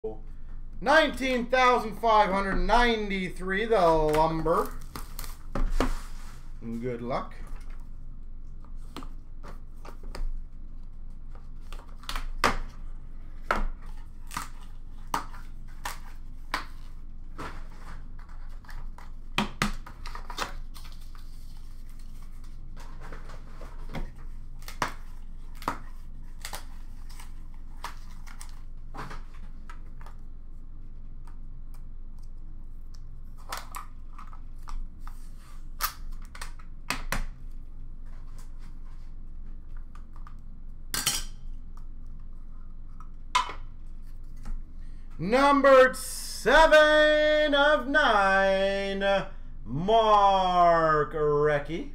19,593, the lumber. Good luck. Numbered 7 of 9, Mark Recchi.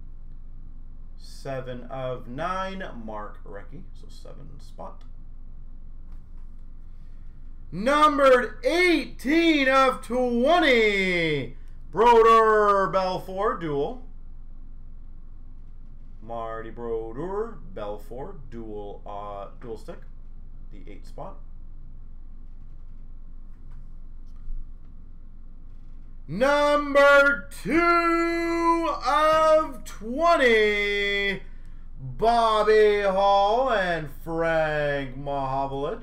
7 of 9, Mark Recchi. So 7 spot. Numbered 18 of 20, Brodeur Belfort dual. Marty Brodeur Belfort dual stick. The 8 spot. Number 2 of 20, Bobby Hall and Frank Mahovlich.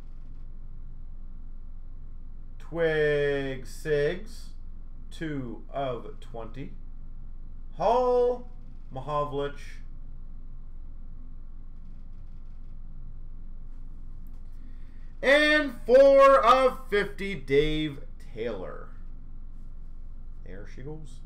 Twig Sigs, 2 of 20. Hall, Mahovlich. And 4 of 50, Dave Taylor. There she goes.